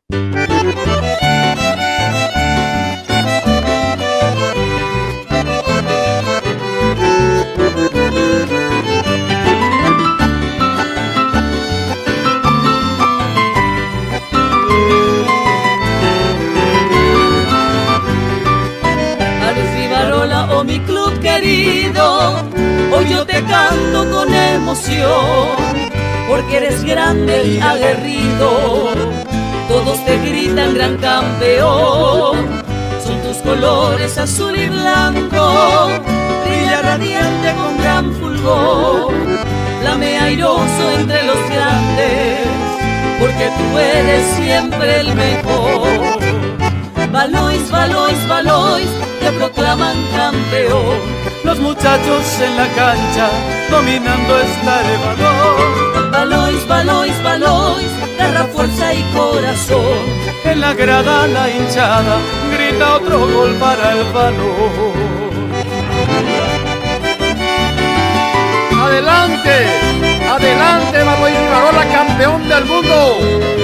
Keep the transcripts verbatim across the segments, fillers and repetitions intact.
Oh, mi club querido, hoy yo te canto con emoción, porque eres grande y aguerrido. Todos te gritan gran campeón, son tus colores azul y blanco, brilla radiante con gran fulgor, flamea airoso entre los grandes, porque tú eres siempre el mejor. Valois, Valois, Valois, te proclaman campeón. Los muchachos en la cancha dominando esta elevador. Valois, Valois, Valois, garra, fuerza y corazón. En la grada la hinchada grita otro gol para el valor. Adelante, adelante, Valois Ibarola, campeón del mundo.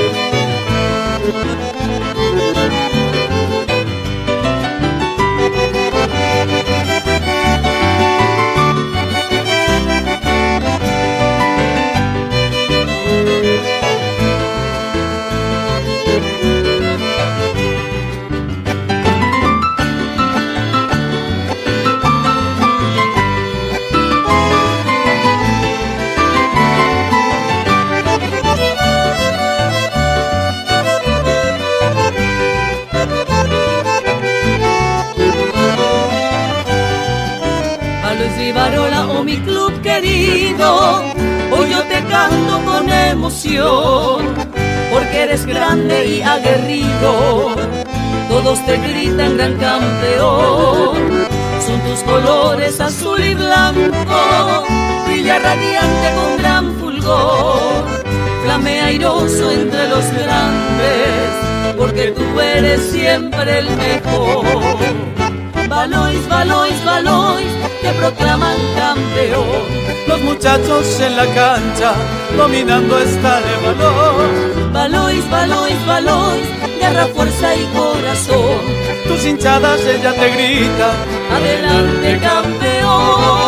Ibarola, oh mi club querido, hoy yo te canto con emoción, porque eres grande y aguerrido. Todos te gritan gran campeón, son tus colores azul y blanco, brilla radiante con gran fulgor, flamea airoso entre los grandes, porque tú eres siempre el mejor. Valois, Valois, Valois, te proclaman campeón. Los muchachos en la cancha dominando esta elevador. Valois, Valois, Valois, garra, fuerza y corazón. Tus hinchadas ella te grita, adelante campeón.